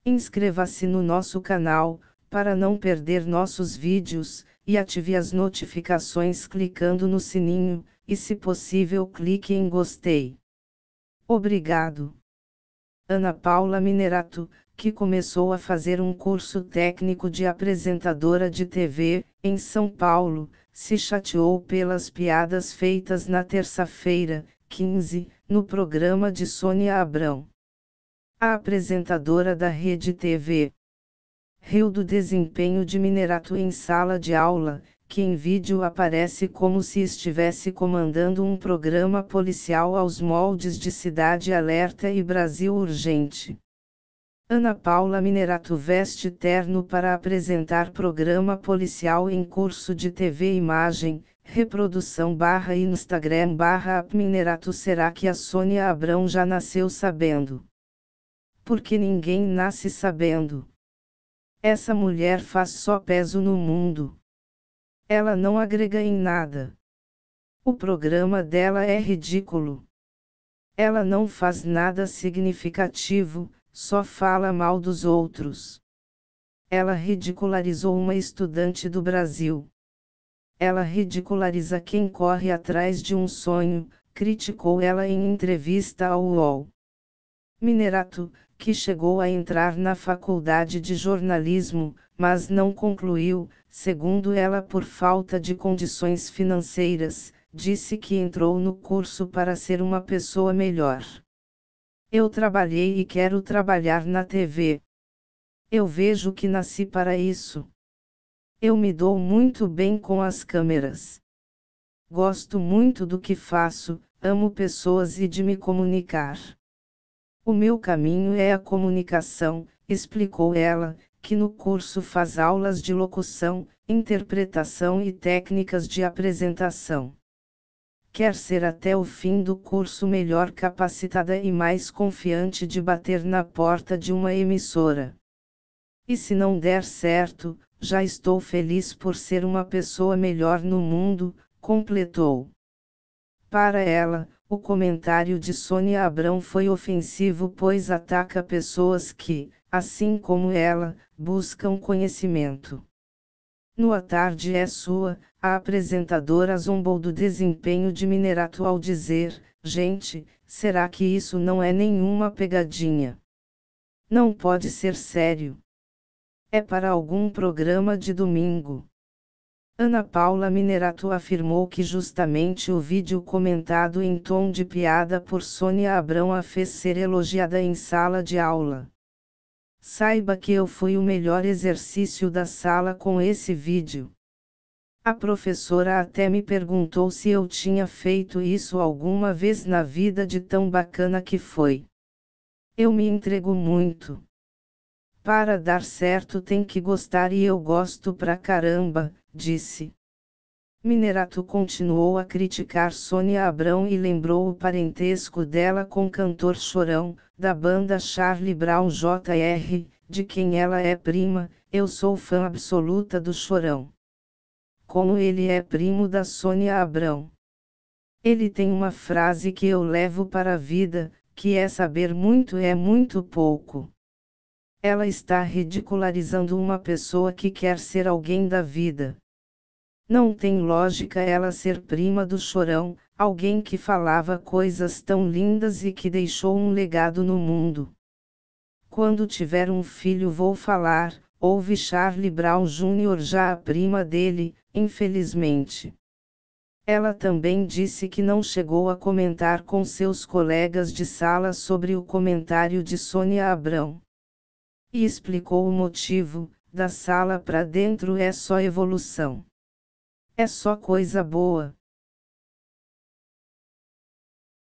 Inscreva-se no nosso canal, para não perder nossos vídeos, e ative as notificações clicando no sininho, e se possível clique em gostei. Obrigado. Ana Paula Minerato, que começou a fazer um curso técnico de apresentadora de TV, em São Paulo, se chateou pelas piadas feitas na terça-feira, 15, no programa de Sônia Abrão. A apresentadora da Rede TV riu do desempenho de Minerato em sala de aula, que em vídeo aparece como se estivesse comandando um programa policial aos moldes de Cidade Alerta e Brasil Urgente. Ana Paula Minerato veste terno para apresentar programa policial em curso de TV Imagem, reprodução /Instagram /Minerato. Será que a Sônia Abrão já nasceu sabendo? Porque ninguém nasce sabendo. Essa mulher faz só peso no mundo. Ela não agrega em nada. O programa dela é ridículo. Ela não faz nada significativo, só fala mal dos outros. Ela ridicularizou uma estudante do Brasil. Ela ridiculariza quem corre atrás de um sonho, criticou ela em entrevista ao UOL. Minerato, que chegou a entrar na faculdade de jornalismo, mas não concluiu, segundo ela por falta de condições financeiras, disse que entrou no curso para ser uma pessoa melhor. Eu trabalhei e quero trabalhar na TV. Eu vejo que nasci para isso. Eu me dou muito bem com as câmeras. Gosto muito do que faço, amo pessoas e de me comunicar. O meu caminho é a comunicação, explicou ela, que no curso faz aulas de locução, interpretação e técnicas de apresentação. Quer ser até o fim do curso melhor capacitada e mais confiante de bater na porta de uma emissora. E se não der certo, já estou feliz por ser uma pessoa melhor no mundo, completou. Para ela, o comentário de Sônia Abrão foi ofensivo pois ataca pessoas que, assim como ela, buscam conhecimento. No A Tarde é Sua, a apresentadora zombou do desempenho de Minerato ao dizer: gente, será que isso não é nenhuma pegadinha? Não pode ser sério. É para algum programa de domingo. Ana Paula Minerato afirmou que justamente o vídeo comentado em tom de piada por Sônia Abrão a fez ser elogiada em sala de aula. Saiba que eu fui o melhor exercício da sala com esse vídeo. A professora até me perguntou se eu tinha feito isso alguma vez na vida de tão bacana que foi. Eu me entrego muito. Para dar certo tem que gostar e eu gosto pra caramba, disse. Minerato continuou a criticar Sônia Abrão e lembrou o parentesco dela com cantor Chorão, da banda Charlie Brown Jr., de quem ela é prima. Eu sou fã absoluta do Chorão. Como ele é primo da Sônia Abrão. Ele tem uma frase que eu levo para a vida, que é saber muito é muito pouco. Ela está ridicularizando uma pessoa que quer ser alguém da vida. Não tem lógica ela ser prima do Chorão, alguém que falava coisas tão lindas e que deixou um legado no mundo. Quando tiver um filho vou falar, ouve Charlie Brown Jr. já a prima dele, infelizmente. Ela também disse que não chegou a comentar com seus colegas de sala sobre o comentário de Sônia Abrão. E explicou o motivo: da sala para dentro é só evolução. É só coisa boa.